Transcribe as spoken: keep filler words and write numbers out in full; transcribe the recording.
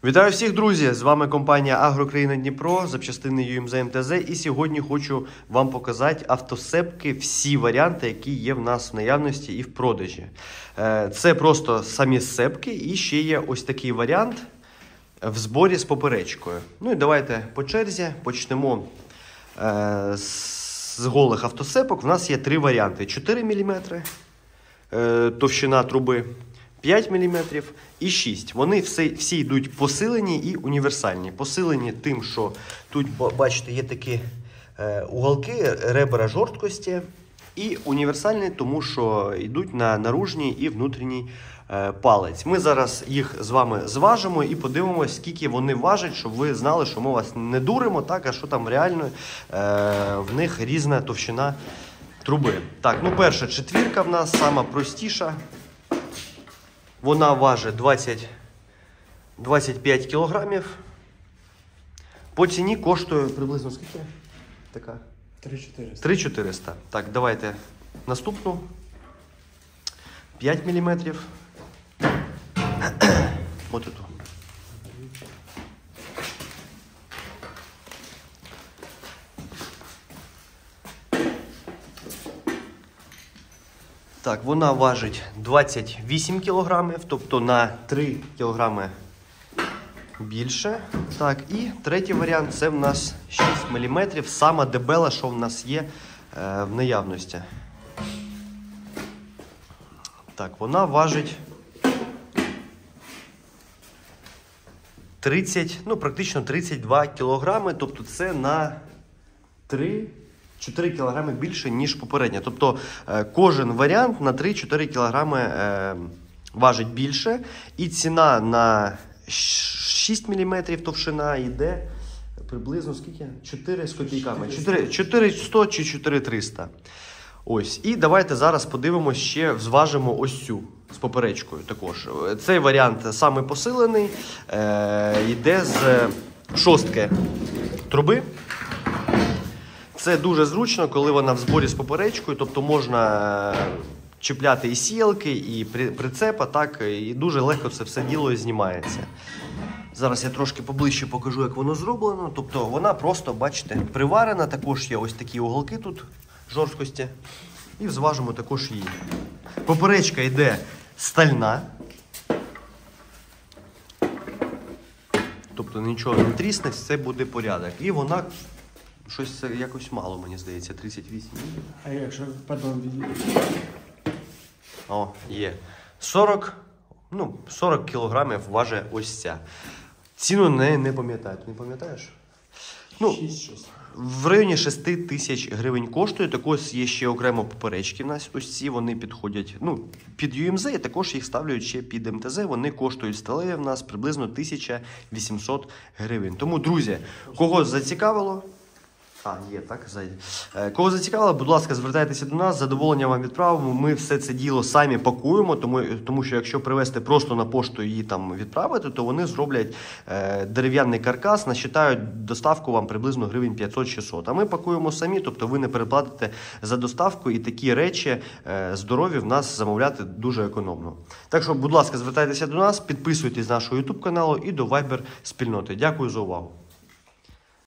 Вітаю всіх, друзі! З вами компанія Агрокраїна Дніпро, запчастини ю ем зет ем те зет. І сьогодні хочу вам показати автосепки, всі варіанти, які є в нас в наявності і в продажі. Це просто самі сепки, і ще є ось такий варіант в зборі з поперечкою. Ну і давайте по черзі почнемо з голих автосепок. У нас є три варіанти: чотири міліметри товщина труби, п'ять міліметрів і шість. Вони всі, всі йдуть посилені і універсальні. Посилені тим, що тут, бачите, є такі е, уголки, ребра жорсткості. І універсальні, тому що йдуть на наружній і внутрішній е, палець. Ми зараз їх з вами зважимо і подивимося, скільки вони важать, щоб ви знали, що ми вас не дуримо, так, а що там реально е, в них різна товщина труби. Так, ну перша четвірка в нас сама простіша. Вона важить двадцять двадцять п'ять кілограмів. По ціні коштує приблизно скільки? Така? три тисячі чотириста. три тисячі чотириста. Так, давайте наступну. п'ять міліметрів. Ось тут. Так, вона важить двадцять вісім кілограмів, тобто на три кілограми більше. Так, і третій варіант – це в нас шість міліметрів, сама дебела, що в нас є е, в наявності. Так, вона важить тридцять, ну практично тридцять два кілограми, тобто це на три чотири кілограми більше, ніж попередня. Тобто е, кожен варіант на три-чотири кілограми е, важить більше. І ціна на шість міліметрів товщина йде приблизно скільки? чотири з копійками. чотири сто чи чотири триста. Ось. І давайте зараз подивимося, ще зважимо ось цю з поперечкою також. Цей варіант саме посилений. Е, йде з шостки труби. Це дуже зручно, коли вона в зборі з поперечкою, тобто можна чіпляти і сіялки, і прицепа, так, і дуже легко це все діло знімається. Зараз я трошки поближче покажу, як воно зроблено. Тобто вона просто, бачите, приварена, також є ось такі уголки тут жорсткості. І зважимо також її. Поперечка йде стальна. Тобто нічого не трісне, це буде порядок. І вона... Щось якось мало, мені здається, тридцять вісім. А якщо подон відійде? О, є. сорок, ну, сорок кілограмів важить ось ця. Ціну не, не пам'ятаю. Не пам'ятаєш? Ну, в районі шість тисяч гривень коштує. Також є ще окремо поперечки в нас. Ось ці, вони підходять, ну, під ю ем зет, і також їх ставлять ще під ем те зет. Вони коштують сталеві в нас приблизно тисяча вісімсот гривень. Тому, друзі, кого зацікавило, А, є, так, зайде. Кого зацікавило, будь ласка, звертайтеся до нас, з задоволенням вам відправимо. Ми все це діло самі пакуємо, тому, тому що якщо привезти просто на пошту і її там відправити, то вони зроблять е, дерев'яний каркас, насчитають доставку вам приблизно гривень п'ятсот-шістсот. А ми пакуємо самі, тобто ви не переплатите за доставку, і такі речі е, здорові в нас замовляти дуже економно. Так що, будь ласка, звертайтеся до нас, підписуйтесь з нашого ютуб каналу і до Viber спільноти. Дякую за увагу.